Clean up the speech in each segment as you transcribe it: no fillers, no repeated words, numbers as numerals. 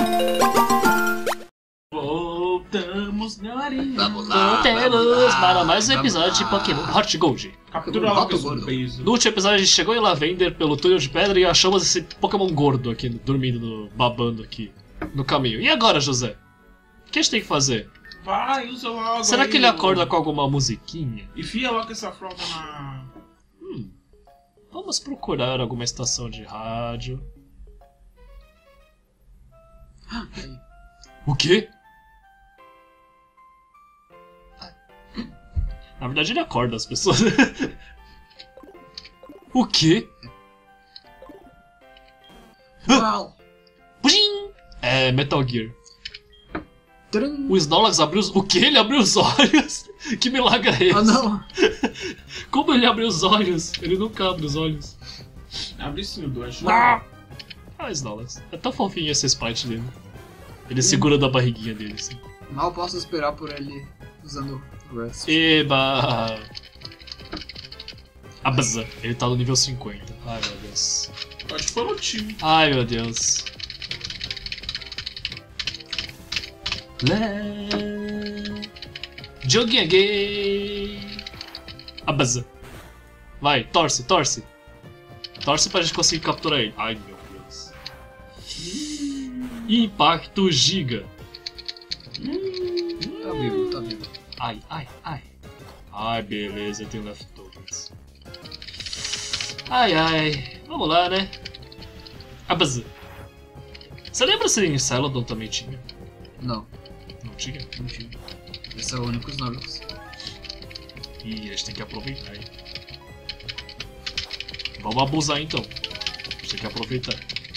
Voltamos na areia. Vamos lá. Voltemos para mais um episódio de Pokémon Heart Gold. Captura logo esse peso. No último episódio a gente chegou em Lavender pelo túnel de pedra e achamos esse Pokémon gordo aqui, dormindo, babando aqui no caminho. E agora, José? O que a gente tem que fazer? Vai, usa logo. Será aí, que ele acorda com alguma musiquinha? Enfia logo essa fralda na... Vamos procurar alguma estação de rádio. O quê? Na verdade ele acorda as pessoas. O quê? Uau. Pudim! É Metal Gear. Trum. O Snorlax abriu os... O quê? Ele abriu os olhos? Que milagre é esse? Ah, não. Como ele abriu os olhos? Ele nunca abre os olhos. Abre sim o 2. Ah, Snorlax. É tão fofinho esse sprite dele. Ele segura da barriguinha dele, assim. Mal posso esperar por ele usando Rust. Eba! Abaza. Ele tá no nível 50. Ai, meu Deus. Pode pôr no time. Ai, meu Deus. Joguinha gay. Abaza. Vai, torce, torce. Torce pra gente conseguir capturar ele. Ai, meu Deus. Impacto giga. Tá vivo, tá vivo. Ai, ai, ai. Ai, beleza, eu tenho leftovers. Ai, ai. Vamos lá, né? Abaza. Você lembra se em Celadon também tinha? Não, Não tinha? não tinha. Esse é o único Snorlax. Ih, a gente tem que aproveitar, hein? Vamos abusar então. A gente tem que aproveitar.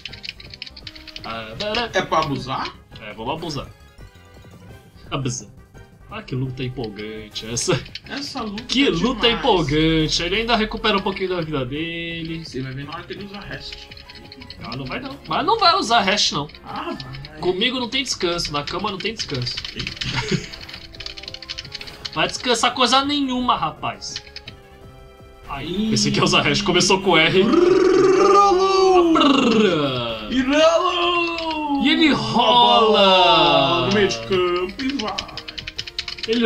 É pra abusar? É, vamos abusar. Abusar. Ah, que luta empolgante essa. Essa luta Que é luta demais. empolgante. Ele ainda recupera um pouquinho da vida dele. Você vai ver na hora que ele usa rest. Ah, não vai não. Mas não vai usar hash não. Ah, vai. Comigo não tem descanso, na cama não tem descanso. Vai descansar coisa nenhuma, rapaz. Aí, pensei que ia usar hash. Começou com R. Irelo! E ele rola! No meio de campo e vai. Ele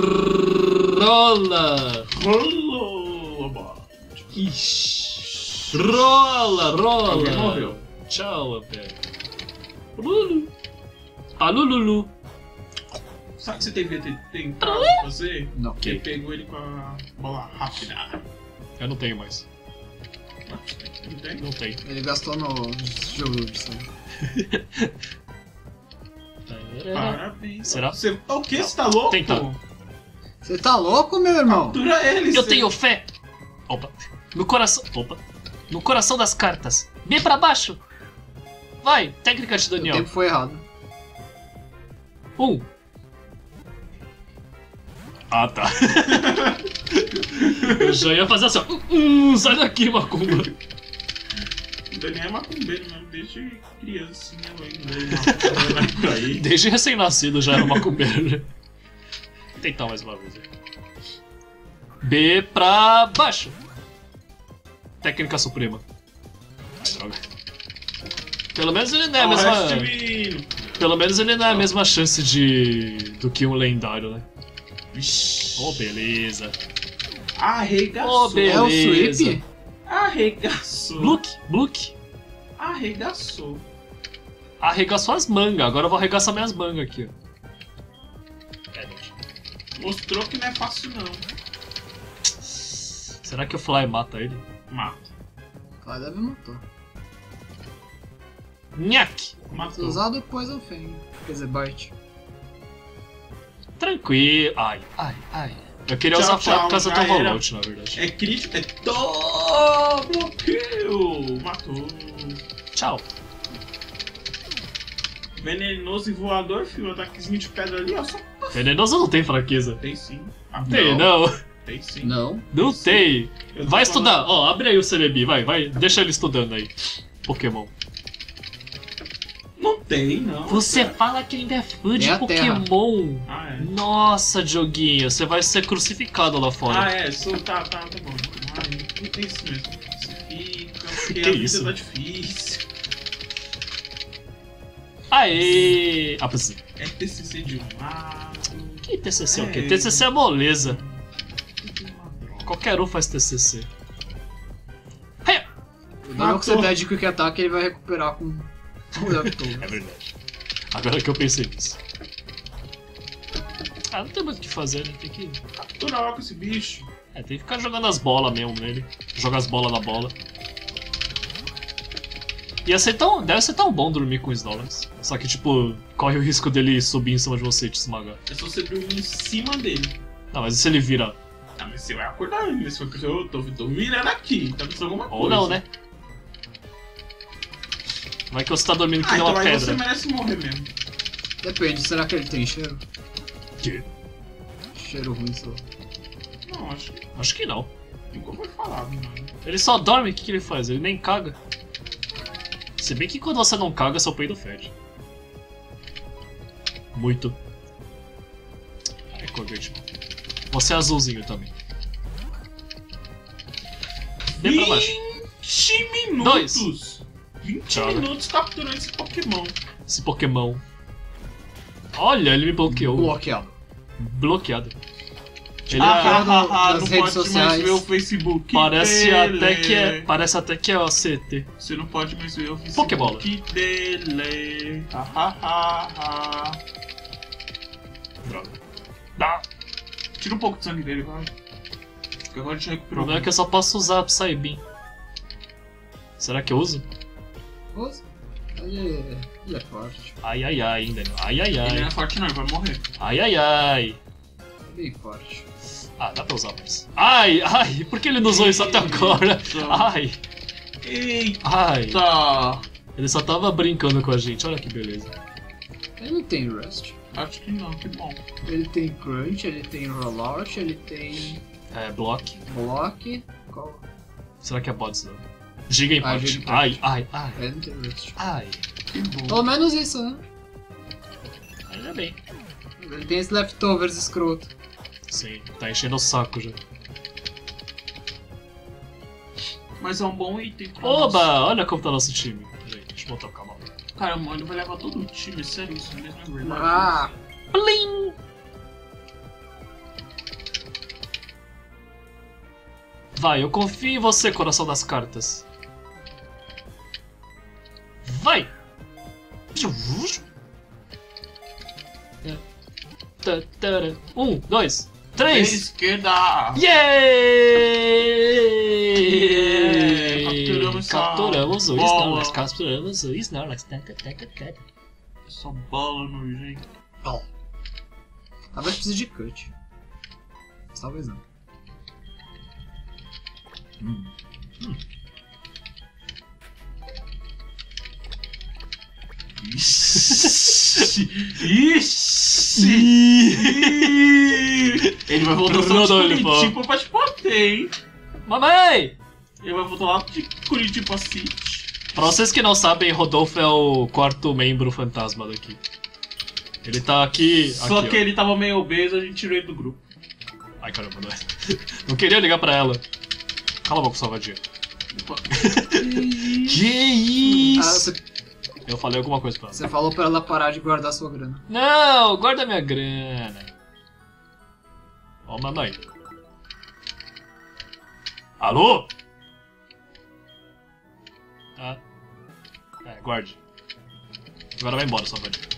rola! Rolou a bola. Ixi. Rola, rola! Alguém morreu. Tchau, velho. Lulu. Alô, Lulu. Sabe que você devia ter tentado fazer? Não. Porque ele pegou ele com a bola rápida. Eu não tenho mais. Não tem? Não tenho. Ele gastou no jogo de sangue. Parabéns. Será? Você... O que? Você tá louco? Tentando. Você tá louco, meu irmão? Captura ele, Eu você- tenho fé! Opa. No coração. Opa. No coração das cartas. Bem pra baixo! Vai, técnica de O Daniel. tempo foi errado. 1. Ah, tá. Eu já ia fazer assim, ó. Sai daqui, macumba. O Daniel é macumbeiro mesmo, desde criancinha ainda. Ele vai por aí. Desde recém-nascido já era macumbeiro. Vou tentar mais uma vez. B pra baixo. Técnica suprema. Ai, droga. Pelo menos ele não é a mesma. Pelo menos ele não é a mesma chance do que um lendário, né? Vixe. Oh, beleza. Arregaçou. Oh, beleza. É o Sweep? Arregaçou. Bluk. Arregaçou. Arregaçou as mangas. Agora eu vou arregaçar minhas mangas aqui, ó. Mostrou que não é fácil não. Será que o Fly mata ele? Mata. Vai deve matar. Nhaque! Se Matou. usar depois eu Fang. Quer dizer, Bite. Tranquilo. Ai, ai, ai. Eu queria Tchau, usar Fly tchau, por causa do já era. Overload, na verdade. É crítico, é double kill. Matou. Tchau. Venenoso e voador, filho. Ataquezinho de pedra ali, ó. Só Venenoso não tem fraqueza. tem sim. Ah, Tem, não. Tem sim. Não. Não Sim. tem. Eu tô Vai falando- estudar. Ó, abre aí o Celebi. Vai. Deixa ele estudando aí. Pokémon. Não tem, não. Você cara. fala que ainda é fã de É a Terra. Pokémon. Ah, é. Nossa, Dioguinho, você vai ser crucificado lá fora. Ah, é. Sou... Tá bom. Ai, é isso mesmo. Crucifica, porque Que a vida isso? tá difícil. Aê! Ah, precisa. É TCC de um lado. Que TCC é o quê? TCC é moleza. Qualquer um faz TCC. Hey! O nível que você der de Quick Attack, ele vai recuperar com o Leftover. É verdade. Agora que eu pensei nisso. Ah, não tem muito o que fazer, né? Tem que... Captura logo esse bicho. É, tem que ficar jogando as bolas mesmo nele. Jogar as bolas na bola. Deve ser tão bom dormir com o Snorlax. Só que, tipo, corre o risco dele subir em cima de você e te esmagar. É só você dormir em cima dele. Não, mas e se ele vira? Ah, mas você vai acordar ele. Você vai pensar, eu tô virando aqui. Tá pensando alguma coisa. Ou não, né? Vai que você tá dormindo que nem então uma aí pedra. você merece morrer mesmo. Depende, será que ele tem cheiro? Que? Cheiro ruim, só. Não, acho que Acho que não. nunca foi falado, mano. Ele só dorme, o que ele faz? Ele nem caga. Se bem que quando você não caga, seu peido fede. Muito. Ai, Corvette. Você é azulzinho também. Vem pra baixo. 20 minutos! Dois. 20 Droga. minutos capturando esse Pokémon. Esse Pokémon. Olha, ele me bloqueou. Bloqueado. Bloqueado. Ele das não redes pode sociais. mais ver o Facebook. parece dele. até que é OCT. Você não pode mais ver o Facebook Pokébola. dele. Droga. Dá. Tira um pouco de sangue dele, vai. Porque agora já O recuperou. problema é que eu só posso usar Psybeam. Será que eu uso? Nossa, ele é forte. Ai, ai, ai, ainda não. Ai, ai, Ele não ai. é forte não, ele vai morrer. Ai, ai, ai. É bem forte. Ah, dá pra usar mais. Ai, ai, por que ele não usou isso até agora? Eita. Ai, Eita! ai. Ele só tava brincando com a gente, olha que beleza. Ele não tem Rust. Acho que não, que bom. Ele tem Crunch, ele tem Rollout, ele tem É, Block. Block. Qual? Será que é bots não? Giga Impact. Giga Impact. Ai, ai, ai. Ele não tem Rust. Ai. Que bom. Pelo menos isso, né? Ainda bem. Ele tem esse Leftovers escroto. Sim, tá enchendo o saco já. Mas é um bom item pra Oba! nós. Olha como tá nosso time. Peraí, deixa eu botar o cavalo. Cara, mano, ele vai levar todo o time, sério, isso mesmo é verdade. Ah! Plim! Vai, eu confio em você, coração das cartas. Vai! Um, dois, três! Esquerda! Yeah! Capturamos Capturamos o bola. Snorlax, capturamos o Snorlax. Essa bola nojenta. Talvez precise de cut. Mas talvez não. Ixi! Ixi! Ele vai voltar só de Curitiba pra te bater, hein? Mamãe! Ele vai voltar lá de Curitiba City. Pra vocês que não sabem, Rodolfo é o quarto membro fantasma daqui. Ele tá aqui. Só aqui, que ó. ele tava meio obeso, a gente tirou ele do grupo. Ai caramba, não. Não queria ligar pra ela. Cala a boca, sua vadia. Que Ah, isso? Eu falei alguma coisa pra ela. você falou pra ela parar de guardar sua grana. Não, guarda minha grana. Ó, mamãe. Alô? Tá. É, guarde. Agora vai embora, sua vadia.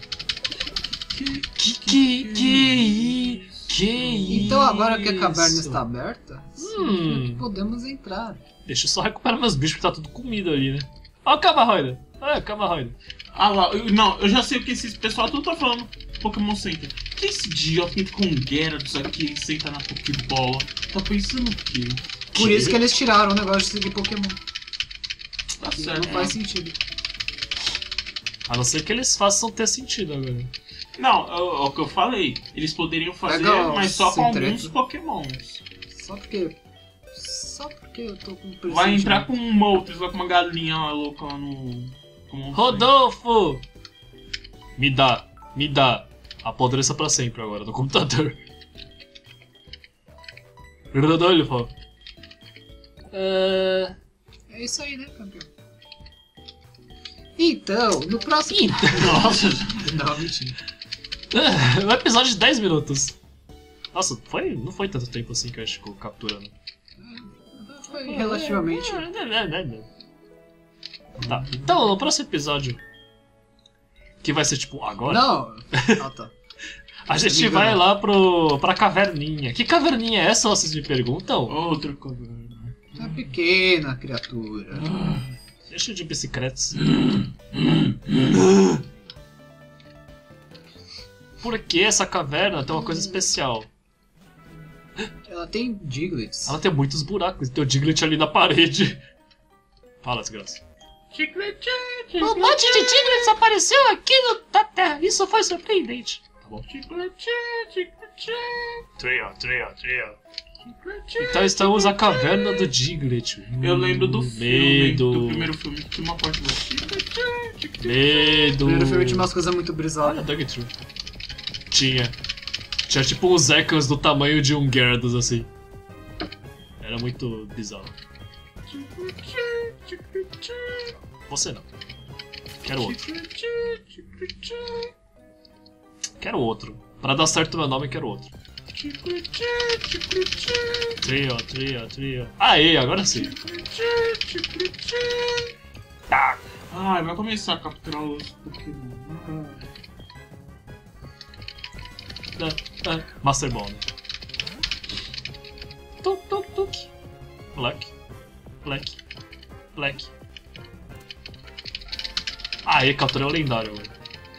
Que Então agora que a caverna isso? está aberta, significa que podemos entrar. Deixa eu só recuperar meus bichos que tá tudo comido ali, né? Ó o Camarroida. Olha o Camarroida. Ah lá, não, eu já sei o que esse pessoal tudo tá falando Pokémon Center. Que esse idiota que entra com um Gyarados aqui e senta na Pokébola? Tá pensando o quê? Por isso que eles tiraram o negócio de seguir Pokémon. Tá Que certo. não faz sentido. A não ser que eles façam ter sentido agora. Não, é o que eu falei. Eles poderiam fazer, Legal, mas só com sem alguns treta. Pokémons. Só porque eu tô com um Vai entrar pressentimento. com um Moltres, vai com uma galinha lá louca lá no... Rodolfo! Me dá. Apodreça pra sempre agora no computador. Rodolfo. É isso aí, né, campeão? Então, no próximo... Nossa, Não, mentira. Um episódio de 10 minutos. Nossa, não foi tanto tempo assim que a gente ficou capturando. Foi relativamente... Tá, então no próximo episódio, que vai ser tipo agora, Não! Ah, tá. a gente vai lá pra caverninha. Que caverninha é essa, vocês me perguntam? outra coisa. Uma pequena criatura. Deixa de bicicletas. Porque essa caverna tem uma coisa especial. Ela tem Diglets. Ela tem muitos buracos, tem o Diglett ali na parede. Fala, desgraça. Um monte de Diglets apareceu aqui na Terra. Isso foi surpreendente. Tá bom. Trio. Então estamos na caverna do Diglett. Eu lembro do filme, Medo. do primeiro filme, que tinha uma parte do... Medo. O primeiro filme tinha umas coisas muito brisadas. Olha, Doug True. Tinha tipo uns ecos do tamanho de um Gyarados, assim. Era muito bizarro. Você não. Quero outro. Quero outro. Pra dar certo o meu nome, quero outro. Trio. Aê, agora sim. Tá. Ai, vai começar a capturar os Pokémon. Master Ball, né? Tuk. Black. Aê, capturei o lendário, velho.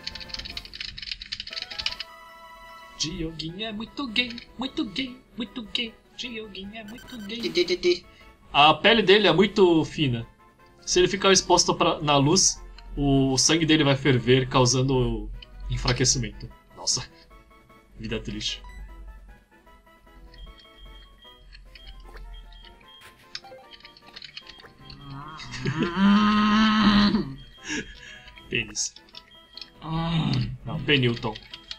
Dioguinho é muito gay. Dioguinho é muito gay. A pele dele é muito fina. Se ele ficar exposto na luz, o sangue dele vai ferver, causando enfraquecimento. Nossa, vida triste. Pênis. Não, Penilton.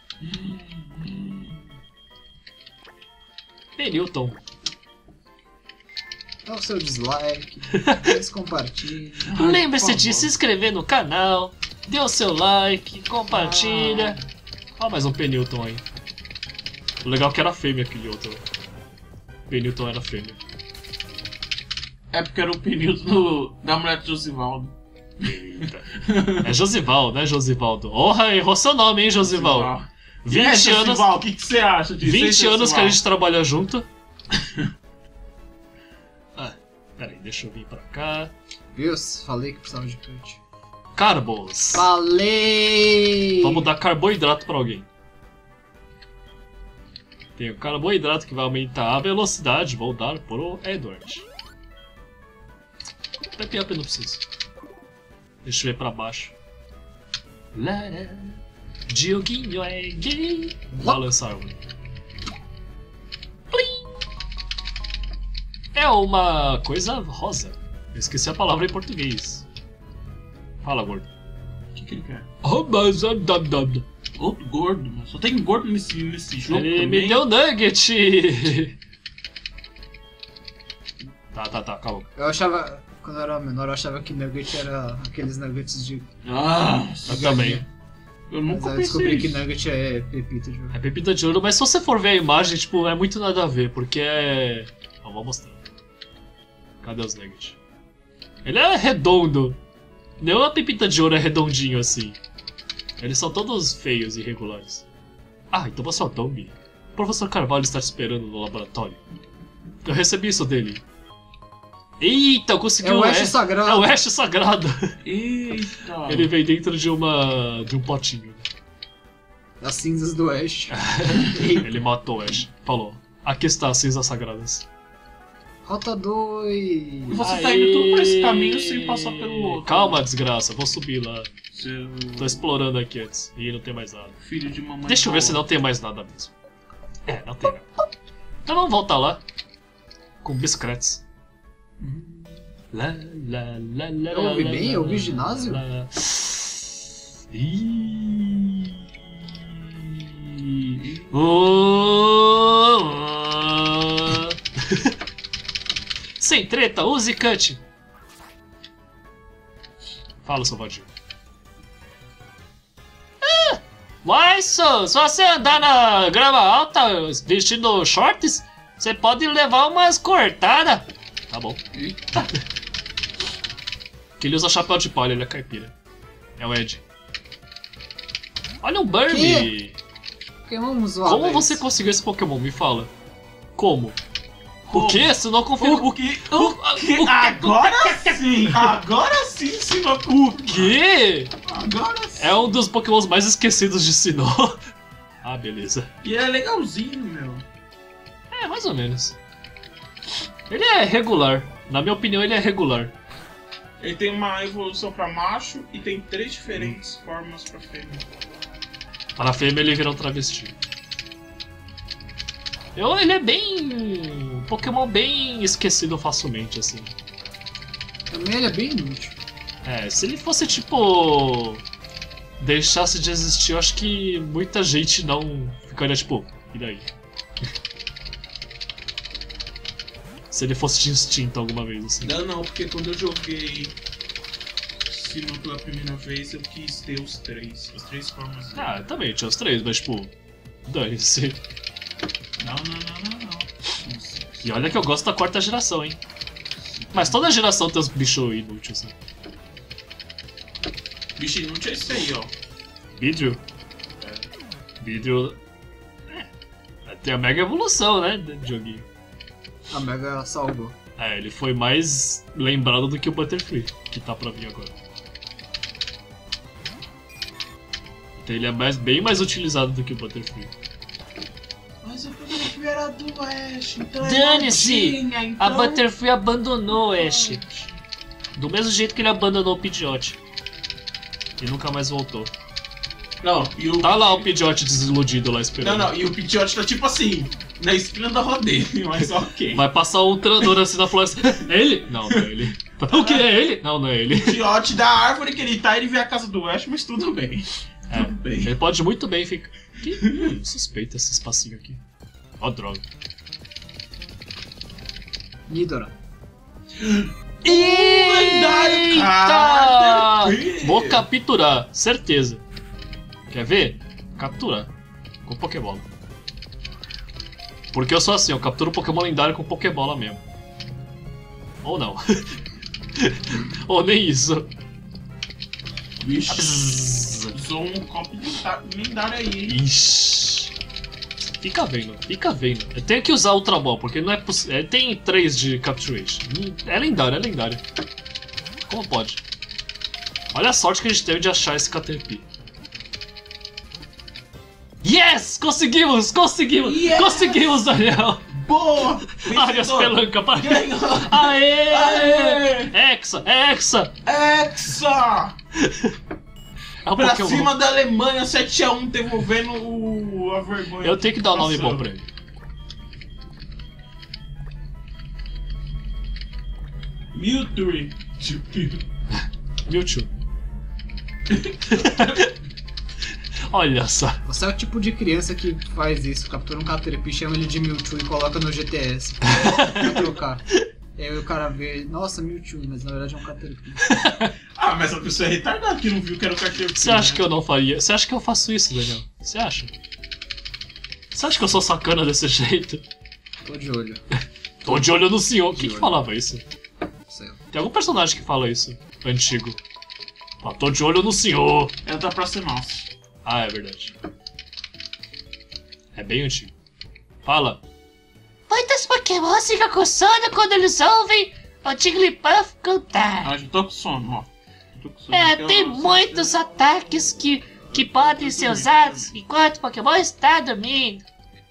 Penilton. Dá o seu dislike, depois compartilhe. Lembre-se de se inscrever no canal, dê o seu like, compartilha. Ó, mais um Penilton aí. O legal é que era fêmea aquele outro. Penilton era fêmea. É porque era o pneu da mulher de Josivaldo. Eita. É Josivaldo, né, Josivaldo? Orra, errou seu nome, hein, Josivaldo? 20 anos. Josivaldo, o que você acha disso? 20 anos que a gente trabalha junto. Peraí, deixa eu vir pra cá. Viu? Falei que precisava de cut. Carbos. Falei! Vamos dar carboidrato pra alguém. Tem o carboidrato que vai aumentar a velocidade. Vou dar pro Edward. Pepe Up eu não preciso. Deixa eu ver pra baixo. Lara, Dioguinho é gay. Balança a árvore. Plim. É uma coisa rosa. Eu esqueci a palavra em português. Fala, gordo. O que ele quer? Outro Outro gordo, mano. Só tem gordo nesse jogo. Ele também. me deu nugget! Tá, calma. Eu achava, quando eu era menor, eu achava que nugget era aqueles nuggets de... Ah, Eu também. eu Mas nunca aí eu pensei descobri que isso. nugget é pepita de ouro. É pepita de ouro, mas se você for ver a imagem, tipo, é muito nada a ver, porque é... Ó, vou mostrar. Cadê os nuggets? Ele é redondo. Nenhuma pepita de ouro é redondinho assim. Eles são todos feios e irregulares. Ah, então você é o Tommy. O professor Carvalho está te esperando no laboratório. Eu recebi isso dele. Eita, eu consegui É o Ash Sagrado. É o Ash Sagrado. Eita. Ele vem dentro de um potinho. As cinzas do Ash. Ele matou o Ash. Falou, aqui está as cinzas sagradas. Rota 2. Você tá indo tudo por esse caminho sem passar pelo outro. Calma, desgraça, vou subir lá. Seu Tô explorando aqui antes. E não tem mais nada. filho de mamãe. Deixa eu ver se não tem mais nada mesmo. É, não tem nada. Então vamos voltar lá. Com biscretes. Eu ouvi bem? Eu ouvi ginásio? Sem treta, use cut. Fala, seu vadio. Mas se você andar na grama alta vestindo shorts, você pode levar umas cortadas. Tá bom. Eita. Que ele usa chapéu de palha, ele é caipira. É o Ed. Olha um Burmy! Pokémon zoado. Como você conseguiu esse Pokémon? Me fala. Como? Como? O quê? Você não confirmou? O que? Agora sim! Agora sim, Sinnoh! O quê? Agora sim! É um dos Pokémons mais esquecidos de Sinnoh. Ah, beleza. E é legalzinho, meu. É, mais ou menos. Ele é regular. Na minha opinião, ele é regular. Ele tem uma evolução pra macho e tem 3 diferentes formas pra fêmea. Para a fêmea, ele vira um travesti. Ele é bem... um Pokémon bem esquecido facilmente, assim. Também ele é bem inútil. É, se ele fosse, tipo... deixasse de existir, eu acho que muita gente não ficaria, tipo... e daí? Se ele fosse de instinto alguma vez, assim. Não, porque quando eu joguei Sinnoh pela primeira vez, eu quis ter os 3. As 3 formas dele. Ah, também, tinha os 3, mas, tipo... dane-se. Não. E olha que eu gosto da 4ª geração, hein? Mas toda geração tem uns bichos inúteis, assim. Bicho inútil é esse aí, ó. Vidrio? Vidrio... tem a mega evolução, né, do joguinho. A Mega salvou. É, ele foi mais lembrado do que o Butterfree, que tá pra vir agora. Então ele é bem mais utilizado do que o Butterfree. Mas eu Butterfree era do Ash, então Dane-se! então... A Butterfree abandonou o Ash. Do mesmo jeito que ele abandonou o Pidgeot. E nunca mais voltou. Não, e o... Tá lá o Pidgeot desiludido lá esperando. Não, e o Pidgeot tá tipo assim, na esquina da rodeia, mas ok. Vai passar um treinador assim na floresta. É ele? Não, não é ele. O que? É ele? Não, não é ele. O Pidgeot da árvore que ele tá, ele vê a casa do Ash, mas tudo bem. É, Tudo bem. ele pode muito bem ficar... suspeita esse espacinho aqui. Ó, droga. Nidora. Lendário, Eita! Caterpie! Vou capturar, certeza. Quer ver? Capturar. Com Pokébola. Porque eu sou assim, eu capturo Pokémon lendário com Pokébola mesmo. Ou não. Ou nem isso. Vixe, Bzzz. usou um copo lendário aí, hein? Ixi. Fica vendo, fica vendo. Eu tenho que usar Ultra Ball, porque não é possível. Tem 3 de Capturation. É lendário, é lendário. Como pode? Olha a sorte que a gente teve de achar esse Caterpie. Yes! Conseguimos! Conseguimos! Yeah! Conseguimos, Daniel! Boa! Área Pelanca, para! Ganhou! Aê! Aê! Hexa! Hexa! Hexa! É um Pra Pokémon. cima da Alemanha, 7-1, devolvendo a vergonha. Eu tenho que dar um nome Passando. bom pra ele. Mewtwo. Olha só. Você é o tipo de criança que faz isso, captura um Caterpie, chama ele de Mewtwo e coloca no GTS pra trocar. E aí o cara vê, nossa, Mewtwo, mas na verdade é um Caterpie. Ah, mas a pessoa é retardada que não viu que era o Caterpie. Você acha que eu não faria? Você acha que eu faço isso, Daniel? Você acha? Você acha que eu sou sacana desse jeito? Tô de olho. Tô de olho no senhor. Quem que olho. falava isso? Sei lá. Tem algum personagem que fala isso, antigo. Ah, tô de olho no senhor. É da Praça Nossa. Ah, é verdade. É bem antigo. Fala. Muitos Pokémon ficam com sono quando eles ouvem o Jigglypuff cantar. Ah, já tô com sono, ó. Tô com sono. É, Então, tem eu- muitos ataques que podem ser usados enquanto o Pokémon está dormindo.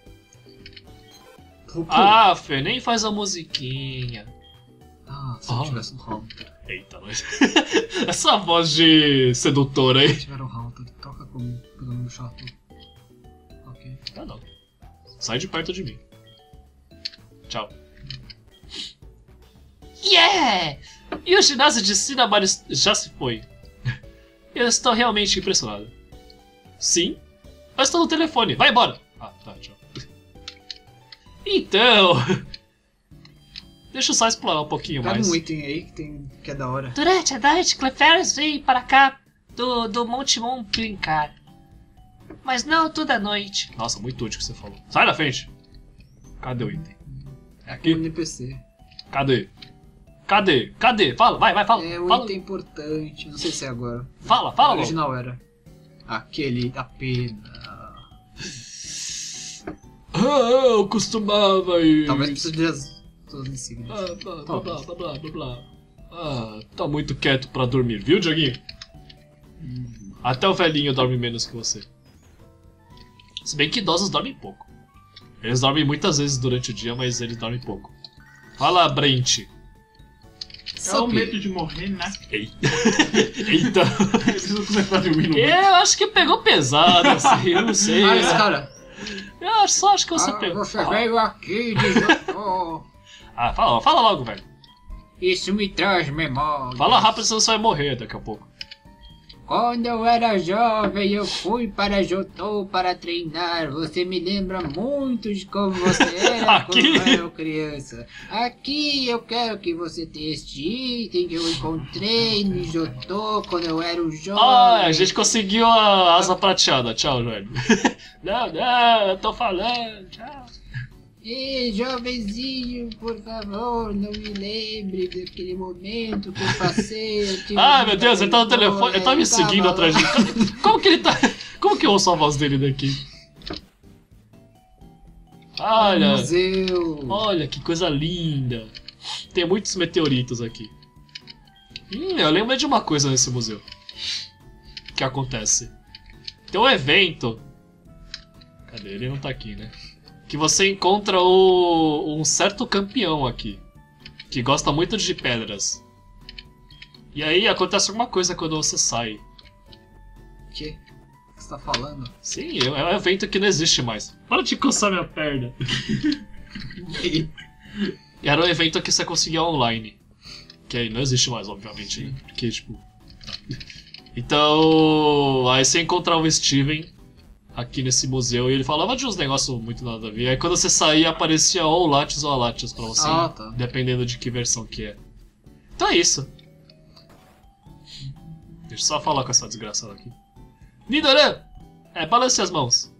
Ah, Fê, nem faz a musiquinha. Se eu tivesse um Haunter. Eita, nós. Essa voz de sedutora aí. Se tiver um Haunter, toca comigo, pegando meu chato. Ok. Ah, não. Sai de perto de mim. Tchau. Yeah! E o ginásio de Cinnabar já se foi. Eu estou realmente impressionado. Sim? Eu estou no telefone. Vai embora! Ah, tá, tchau. Então... Deixa eu só explorar um pouquinho Pega mais. um item aí que é da hora. Durante a noite, Clefairy veio para cá do Monte Moon brincar. Mas não toda noite. Nossa, muito útil que você falou. Sai da frente. Cadê o item? É aqui? NPC. Cadê? Cadê? Cadê? Fala, vai, fala. É um fala. item importante, não sei se é agora. Fala, O logo. original era. Aquele da pena. Eu costumava ir. Talvez precise de todas as insígnias. Blá. Tá muito quieto pra dormir, viu, Dioguinho? Até o velhinho dorme menos que você. Se bem que idosos dormem pouco. Eles dormem muitas vezes durante o dia, mas eles dormem pouco. Fala, Brent. É o medo de morrer, né? Eita. Eles não conseguem dormir no Eu acho que pegou pesado, assim, eu não sei. Ah, esse cara. Eu só acho que você pegou. Você veio aqui de Jotô. Fala logo, velho. Isso me traz memória. Fala rápido, senão você vai morrer daqui a pouco. Quando eu era jovem, eu fui para Jotô para treinar. Você me lembra muito de como você era Aqui? quando eu era criança. Aqui eu quero que você tenha este item que eu encontrei no Jotô quando eu era um jovem. A gente conseguiu a asa prateada. Tchau, velho. Não, eu tô falando. Tchau. Ei, jovenzinho, por favor, não me lembre daquele momento que eu passei. Eu tive Ai, meu muita Deus, ele tá no vergonha, telefone. Ele tá me seguindo tava atrás de mim. Como que ele tá. Como que eu ouço a voz dele daqui? lá no Olha. museu. Olha que coisa linda. Tem muitos meteoritos aqui. Eu lembro de uma coisa nesse museu. Que acontece. Tem um evento. Cadê? Ele não tá aqui, né? Que você encontra um certo campeão aqui. Que gosta muito de pedras. E aí acontece alguma coisa quando você sai. O que você tá falando? Sim, é um evento que não existe mais. Para de coçar minha perna. Era um evento que você conseguia online. Que aí não existe mais, obviamente. Né? Porque, tipo... tá. Então... Aí você encontrava o Steven aqui nesse museu e ele falava de uns negócios muito nada a ver. Aí quando você saía aparecia ou Latios ou Latios pra você. Tá. Dependendo de que versão que é. Então é isso. Deixa eu só falar com essa desgraçada aqui. Nidoran! Balance as mãos.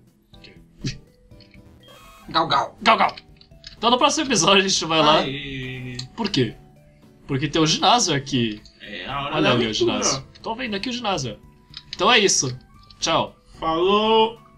Gal. Gal. Então no próximo episódio a gente vai lá. Aê. Por quê? Porque tem o ginásio aqui. É a hora Olha da ali o aventura. ginásio. Tô vendo aqui o ginásio. Então é isso. Tchau. Falou!